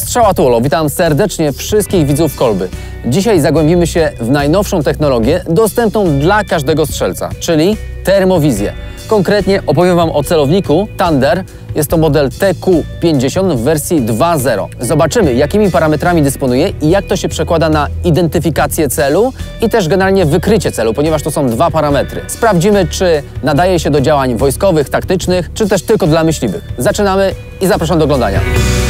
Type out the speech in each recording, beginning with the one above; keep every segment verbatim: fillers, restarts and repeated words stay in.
Strzała Tulo, witam serdecznie wszystkich widzów Kolby. Dzisiaj zagłębimy się w najnowszą technologię dostępną dla każdego strzelca, czyli termowizję. Konkretnie opowiem Wam o celowniku Thunder. Jest to model T Q pięćdziesiąt w wersji dwa zero. Zobaczymy, jakimi parametrami dysponuje i jak to się przekłada na identyfikację celu i też generalnie wykrycie celu, ponieważ to są dwa parametry. Sprawdzimy, czy nadaje się do działań wojskowych, taktycznych, czy też tylko dla myśliwych. Zaczynamy i zapraszam do oglądania.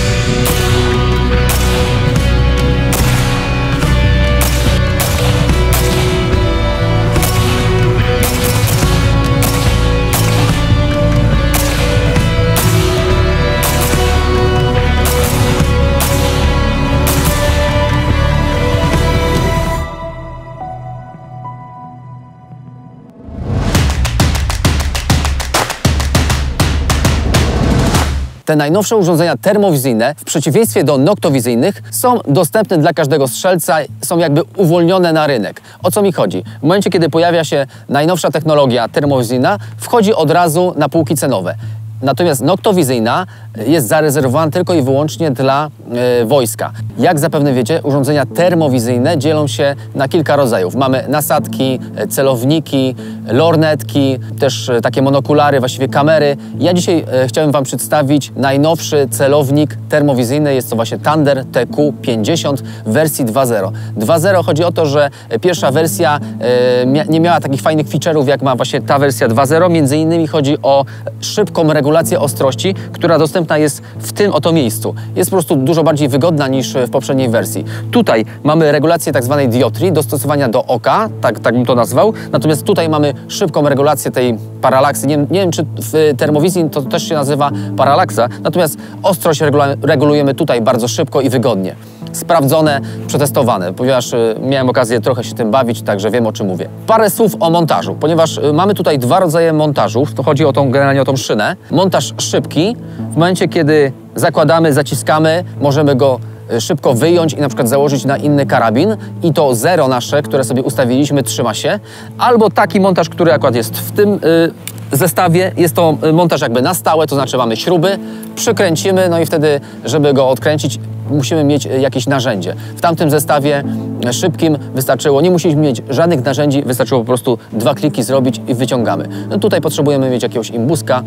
Te najnowsze urządzenia termowizyjne, w przeciwieństwie do noktowizyjnych, są dostępne dla każdego strzelca, są jakby uwolnione na rynek. O co mi chodzi? W momencie, kiedy pojawia się najnowsza technologia termowizyjna, wchodzi od razu na półki cenowe. Natomiast noktowizyjna jest zarezerwowana tylko i wyłącznie dla e, wojska. Jak zapewne wiecie, urządzenia termowizyjne dzielą się na kilka rodzajów. Mamy nasadki, celowniki, lornetki, też e, takie monokulary, właściwie kamery. Ja dzisiaj e, chciałem Wam przedstawić najnowszy celownik termowizyjny. Jest to właśnie Thunder T Q pięćdziesiąt w wersji dwa zero. dwa zero chodzi o to, że pierwsza wersja e, mia nie miała takich fajnych feature'ów, jak ma właśnie ta wersja dwa zero. Między innymi chodzi o szybką regulację regulację ostrości, która dostępna jest w tym oto miejscu. Jest po prostu dużo bardziej wygodna niż w poprzedniej wersji. Tutaj mamy regulację tak zwanej dioptrii, dostosowania do oka, tak, tak bym to nazwał. Natomiast tutaj mamy szybką regulację tej paralaksy. Nie, nie wiem, czy w termowizji to też się nazywa paralaksa, natomiast ostrość regulujemy tutaj bardzo szybko i wygodnie. Sprawdzone, przetestowane, ponieważ miałem okazję trochę się tym bawić, także wiem, o czym mówię. Parę słów o montażu, ponieważ mamy tutaj dwa rodzaje montażów. To chodzi o tą, generalnie o tą szynę. Montaż szybki. W momencie, kiedy zakładamy, zaciskamy, możemy go szybko wyjąć i na przykład założyć na inny karabin i to zero nasze, które sobie ustawiliśmy, trzyma się. Albo taki montaż, który akurat jest w tym yy, zestawie. Jest to montaż jakby na stałe, to znaczy mamy śruby, przykręcimy, no i wtedy, żeby go odkręcić, musimy mieć jakieś narzędzie. W tamtym zestawie szybkim wystarczyło, nie musieliśmy mieć żadnych narzędzi, wystarczyło po prostu dwa kliki zrobić i wyciągamy. No tutaj potrzebujemy mieć jakiegoś imbuska,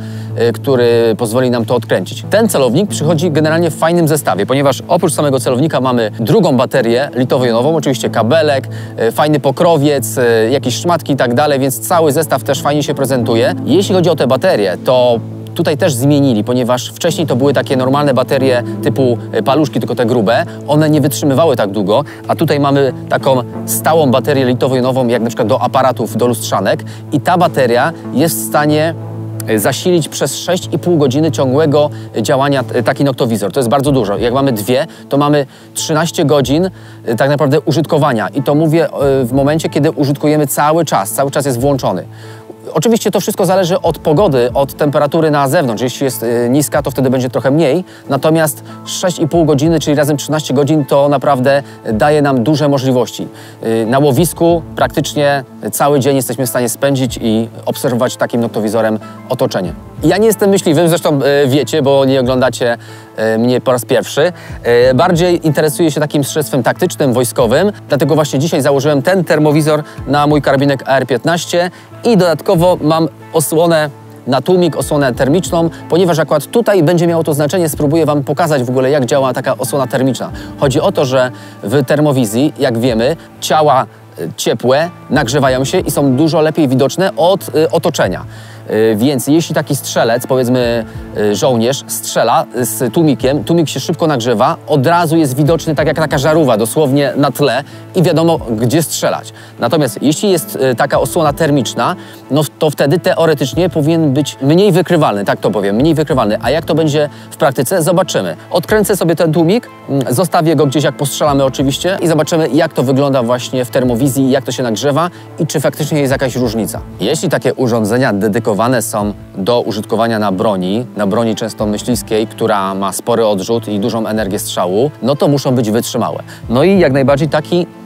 który pozwoli nam to odkręcić. Ten celownik przychodzi generalnie w fajnym zestawie, ponieważ oprócz samego celownika mamy drugą baterię litowo-jonową, oczywiście kabelek, fajny pokrowiec, jakieś szmatki i tak dalej, więc cały zestaw też fajnie się prezentuje. Jeśli chodzi o te baterie, to tutaj też zmienili, ponieważ wcześniej to były takie normalne baterie typu paluszki, tylko te grube. One nie wytrzymywały tak długo, a tutaj mamy taką stałą baterię litowo-jonową, jak na przykład do aparatów, do lustrzanek. I ta bateria jest w stanie zasilić przez sześć i pół godziny ciągłego działania taki noktowizor. To jest bardzo dużo. Jak mamy dwie, to mamy trzynaście godzin tak naprawdę użytkowania. I to mówię w momencie, kiedy użytkujemy cały czas. Cały czas jest włączony. Oczywiście to wszystko zależy od pogody, od temperatury na zewnątrz. Jeśli jest niska, to wtedy będzie trochę mniej. Natomiast sześć i pół godziny, czyli razem trzynaście godzin, to naprawdę daje nam duże możliwości. Na łowisku praktycznie cały dzień jesteśmy w stanie spędzić i obserwować takim noktowizorem otoczenie. Ja nie jestem myśliwym, zresztą wiecie, bo nie oglądacie mnie po raz pierwszy. Bardziej interesuję się takim strzelectwem taktycznym, wojskowym, dlatego właśnie dzisiaj założyłem ten termowizor na mój karabinek A R piętnaście i dodatkowo mam osłonę na tłumik, osłonę termiczną, ponieważ akurat tutaj będzie miało to znaczenie, spróbuję Wam pokazać w ogóle, jak działa taka osłona termiczna. Chodzi o to, że w termowizji, jak wiemy, ciała ciepłe nagrzewają się i są dużo lepiej widoczne od otoczenia. Więc jeśli taki strzelec, powiedzmy żołnierz, strzela z tłumikiem, tłumik się szybko nagrzewa, od razu jest widoczny tak jak taka żarówa, dosłownie na tle i wiadomo, gdzie strzelać. Natomiast jeśli jest taka osłona termiczna, no to wtedy teoretycznie powinien być mniej wykrywalny, tak to powiem, mniej wykrywalny. A jak to będzie w praktyce? Zobaczymy. Odkręcę sobie ten tłumik, zostawię go gdzieś, jak postrzelamy oczywiście, i zobaczymy, jak to wygląda właśnie w termowizji, jak to się nagrzewa i czy faktycznie jest jakaś różnica. Jeśli takie urządzenia dedykowane są do użytkowania na broni, na broni często myśliwskiej, która ma spory odrzut i dużą energię strzału, no to muszą być wytrzymałe. No i jak najbardziej taki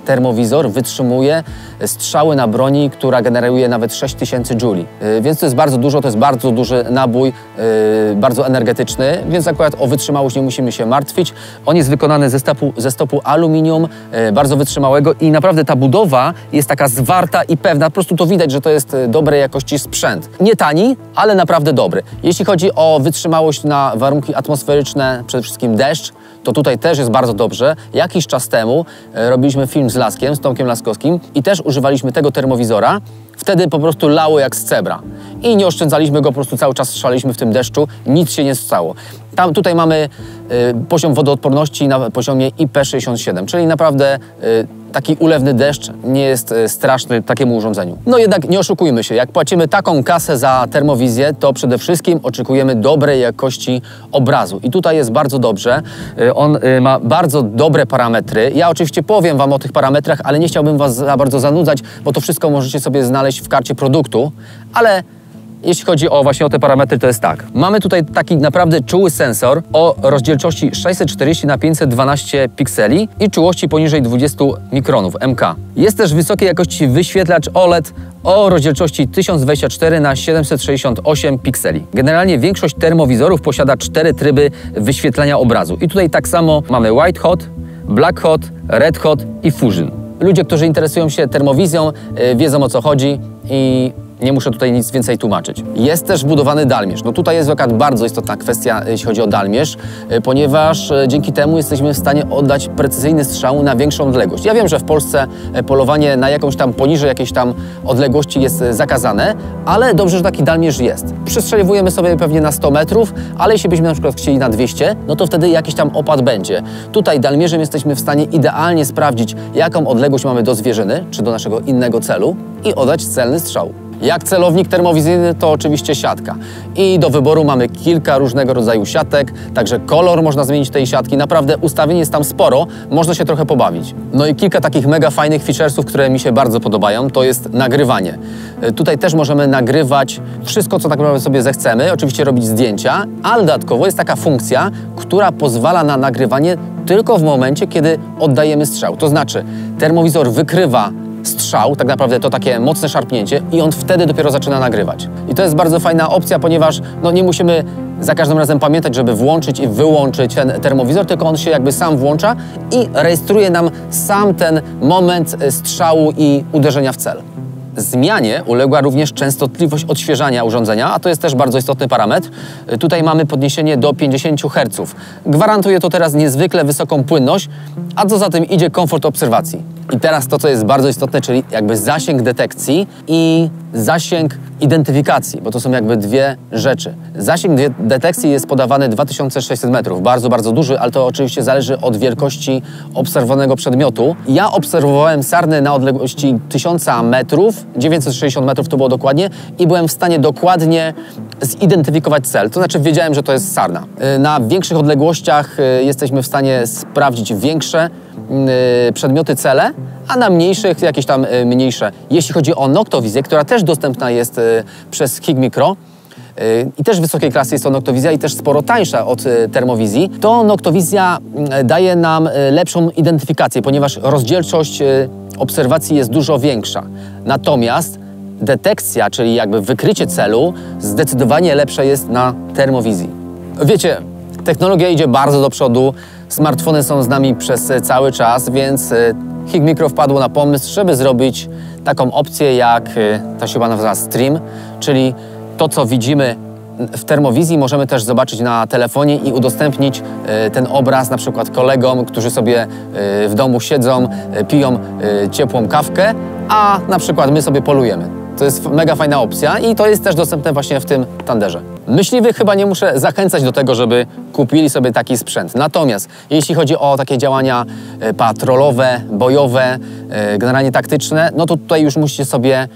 termowizor wytrzymuje strzały na broni, która generuje nawet sześć tysięcy jouli. Więc to jest bardzo dużo, to jest bardzo duży nabój, bardzo energetyczny, więc akurat o wytrzymałość nie musimy się martwić. On jest wykonany ze stopu, ze stopu aluminium, bardzo wytrzymałego i naprawdę ta budowa jest taka zwarta i pewna. Po prostu to widać, że to jest dobrej jakości sprzęt. Nie tani, ale naprawdę dobry. Jeśli chodzi o wytrzymałość na warunki atmosferyczne, przede wszystkim deszcz, to tutaj też jest bardzo dobrze. Jakiś czas temu robiliśmy film z Laskiem, z Tomkiem Laskowskim i też używaliśmy tego termowizora. Wtedy po prostu lało jak z cebra. I nie oszczędzaliśmy go, po prostu cały czas szaleliśmy w tym deszczu, nic się nie stało. Tam, tutaj mamy y, poziom wodoodporności na poziomie I P sześćdziesiąt siedem, czyli naprawdę y, taki ulewny deszcz nie jest y, straszny takiemu urządzeniu. No jednak nie oszukujmy się, jak płacimy taką kasę za termowizję, to przede wszystkim oczekujemy dobrej jakości obrazu. I tutaj jest bardzo dobrze. Y, on y, ma bardzo dobre parametry. Ja oczywiście powiem Wam o tych parametrach, ale nie chciałbym Was za bardzo zanudzać, bo to wszystko możecie sobie znaleźć w karcie produktu, ale jeśli chodzi o właśnie o te parametry, to jest tak. Mamy tutaj taki naprawdę czuły sensor o rozdzielczości sześćset czterdzieści na pięćset dwanaście pikseli i czułości poniżej dwudziestu mikronów M K. Jest też wysokiej jakości wyświetlacz O L E D o rozdzielczości tysiąc dwadzieścia cztery na siedemset sześćdziesiąt osiem pikseli. Generalnie większość termowizorów posiada cztery tryby wyświetlania obrazu. I tutaj tak samo mamy White Hot, Black Hot, Red Hot i Fusion. Ludzie, którzy interesują się termowizją, yy, wiedzą, o co chodzi i nie muszę tutaj nic więcej tłumaczyć. Jest też wbudowany dalmierz. No tutaj jest akurat bardzo istotna kwestia, jeśli chodzi o dalmierz, ponieważ dzięki temu jesteśmy w stanie oddać precyzyjny strzał na większą odległość. Ja wiem, że w Polsce polowanie na jakąś tam poniżej jakiejś tam odległości jest zakazane, ale dobrze, że taki dalmierz jest. Przestrzeliwujemy sobie pewnie na sto metrów, ale jeśli byśmy na przykład chcieli na dwieście, no to wtedy jakiś tam opad będzie. Tutaj dalmierzem jesteśmy w stanie idealnie sprawdzić, jaką odległość mamy do zwierzyny, czy do naszego innego celu i oddać celny strzał. Jak celownik termowizyjny, to oczywiście siatka. I do wyboru mamy kilka różnego rodzaju siatek, także kolor można zmienić tej siatki. Naprawdę ustawień jest tam sporo, można się trochę pobawić. No i kilka takich mega fajnych featuresów, które mi się bardzo podobają, to jest nagrywanie. Tutaj też możemy nagrywać wszystko, co tak naprawdę sobie zechcemy, oczywiście robić zdjęcia, ale dodatkowo jest taka funkcja, która pozwala na nagrywanie tylko w momencie, kiedy oddajemy strzał. To znaczy, termowizor wykrywa strzał, tak naprawdę to takie mocne szarpnięcie i on wtedy dopiero zaczyna nagrywać. I to jest bardzo fajna opcja, ponieważ no, nie musimy za każdym razem pamiętać, żeby włączyć i wyłączyć ten termowizor, tylko on się jakby sam włącza i rejestruje nam sam ten moment strzału i uderzenia w cel. Zmianie uległa również częstotliwość odświeżania urządzenia, a to jest też bardzo istotny parametr. Tutaj mamy podniesienie do pięćdziesięciu herców. Gwarantuje to teraz niezwykle wysoką płynność, a co za tym idzie komfort obserwacji. I teraz to, co jest bardzo istotne, czyli jakby zasięg detekcji i zasięg identyfikacji, bo to są jakby dwie rzeczy. Zasięg detekcji jest podawany dwa tysiące sześćset metrów, bardzo, bardzo duży, ale to oczywiście zależy od wielkości obserwowanego przedmiotu. Ja obserwowałem sarnę na odległości tysiąc metrów, dziewięćset sześćdziesiąt metrów to było dokładnie i byłem w stanie dokładnie zidentyfikować cel, to znaczy wiedziałem, że to jest sarna. Na większych odległościach jesteśmy w stanie sprawdzić większe przedmioty, cele, a na mniejszych jakieś tam mniejsze. Jeśli chodzi o noktowizję, która też dostępna jest przez Higmicro i też wysokiej klasy jest to noktowizja i też sporo tańsza od termowizji, to noktowizja daje nam lepszą identyfikację, ponieważ rozdzielczość obserwacji jest dużo większa. Natomiast detekcja, czyli jakby wykrycie celu, zdecydowanie lepsze jest na termowizji. Wiecie, technologia idzie bardzo do przodu, smartfony są z nami przez cały czas, więc Higmicro wpadło na pomysł, żeby zrobić taką opcję, jak to się chyba nazywa stream, czyli to, co widzimy w termowizji, możemy też zobaczyć na telefonie i udostępnić ten obraz na przykład kolegom, którzy sobie w domu siedzą, piją ciepłą kawkę, a na przykład my sobie polujemy. To jest mega fajna opcja i to jest też dostępne właśnie w tym Thunderze. Myśliwych chyba nie muszę zachęcać do tego, żeby kupili sobie taki sprzęt. Natomiast jeśli chodzi o takie działania patrolowe, bojowe, generalnie taktyczne, no to tutaj już musicie sobie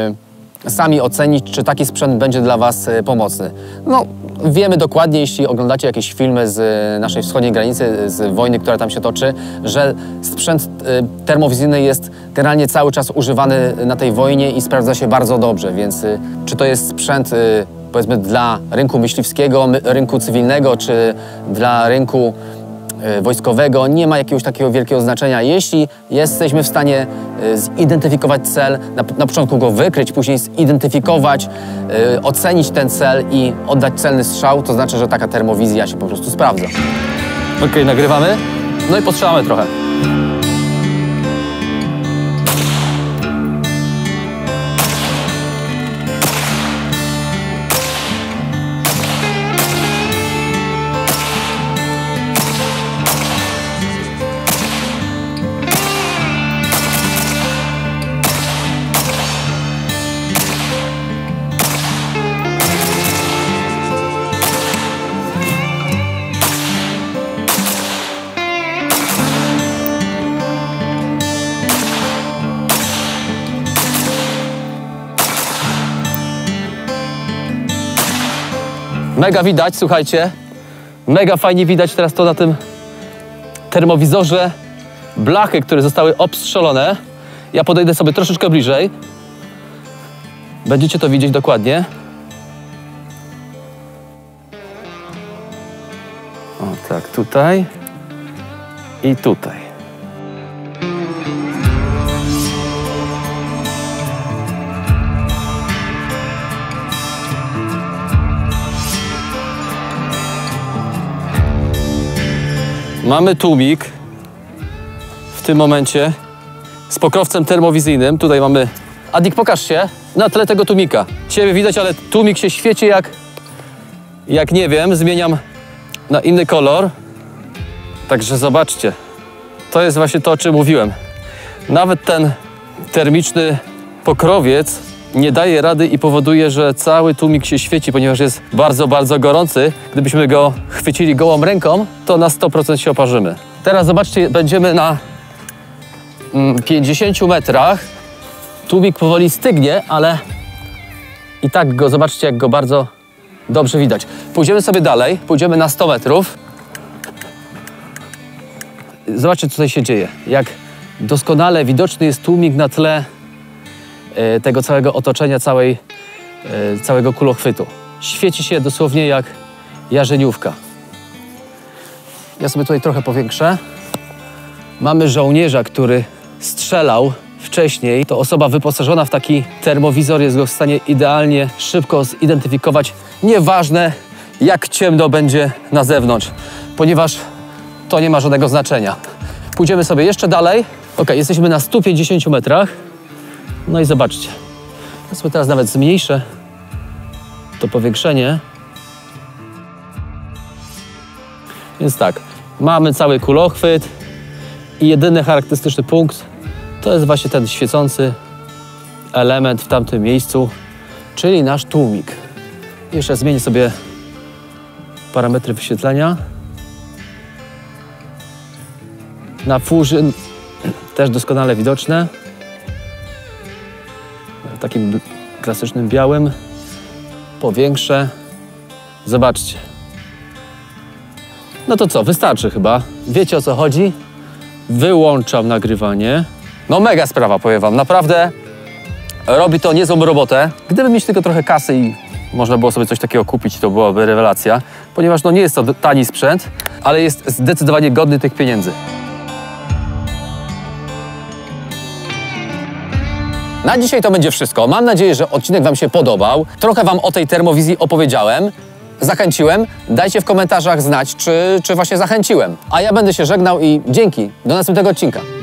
sami ocenić, czy taki sprzęt będzie dla Was pomocny. No, wiemy dokładnie, jeśli oglądacie jakieś filmy z naszej wschodniej granicy, z wojny, która tam się toczy, że sprzęt termowizyjny jest generalnie cały czas używany na tej wojnie i sprawdza się bardzo dobrze, więc czy to jest sprzęt powiedzmy dla rynku myśliwskiego, rynku cywilnego, czy dla rynku wojskowego, nie ma jakiegoś takiego wielkiego znaczenia. Jeśli jesteśmy w stanie zidentyfikować cel, na, na początku go wykryć, później zidentyfikować, yy, ocenić ten cel i oddać celny strzał, to znaczy, że taka termowizja się po prostu sprawdza. Ok, nagrywamy. No i postrzelamy trochę. Mega widać, słuchajcie, mega fajnie widać teraz to na tym termowizorze blachy, które zostały obstrzelone. Ja podejdę sobie troszeczkę bliżej. Będziecie to widzieć dokładnie. O tak, tutaj i tutaj. Mamy tłumik w tym momencie z pokrowcem termowizyjnym. Tutaj mamy... Adik, pokaż się na tle tego tłumika. Ciebie widać, ale tłumik się świeci jak... Jak nie wiem, zmieniam na inny kolor. Także zobaczcie. To jest właśnie to, o czym mówiłem. Nawet ten termiczny pokrowiec nie daje rady i powoduje, że cały tłumik się świeci, ponieważ jest bardzo, bardzo gorący. Gdybyśmy go chwycili gołą ręką, to na sto procent się oparzymy. Teraz zobaczcie, będziemy na pięćdziesięciu metrach. Tłumik powoli stygnie, ale i tak go, zobaczcie, jak go bardzo dobrze widać. Pójdziemy sobie dalej, pójdziemy na sto metrów. Zobaczcie, co tutaj się dzieje. Jak doskonale widoczny jest tłumik na tle tego całego otoczenia, całej, całego kulochwytu. Świeci się dosłownie jak jarzeniówka. Ja sobie tutaj trochę powiększę. Mamy żołnierza, który strzelał wcześniej. To osoba wyposażona w taki termowizor jest go w stanie idealnie, szybko zidentyfikować. Nieważne, jak ciemno będzie na zewnątrz, ponieważ to nie ma żadnego znaczenia. Pójdziemy sobie jeszcze dalej. Ok, jesteśmy na stu pięćdziesięciu metrach. No i zobaczcie. Ja sobie teraz nawet zmniejszę to powiększenie. Więc tak, mamy cały kulochwyt i jedyny charakterystyczny punkt to jest właśnie ten świecący element w tamtym miejscu, czyli nasz tłumik. Jeszcze zmienię sobie parametry wyświetlenia. Na Fusion też doskonale widoczne. W takim klasycznym białym. Powiększę. Zobaczcie. No to co, wystarczy chyba. Wiecie, o co chodzi. Wyłączam nagrywanie. No mega sprawa, powiem wam. Naprawdę robi to niezłą robotę. Gdyby mieć tylko trochę kasy i można było sobie coś takiego kupić, to byłaby rewelacja. Ponieważ no nie jest to tani sprzęt, ale jest zdecydowanie godny tych pieniędzy. Na dzisiaj to będzie wszystko. Mam nadzieję, że odcinek wam się podobał. Trochę wam o tej termowizji opowiedziałem. Zachęciłem. Dajcie w komentarzach znać, czy, czy właśnie zachęciłem. A ja będę się żegnał i dzięki. Do następnego odcinka.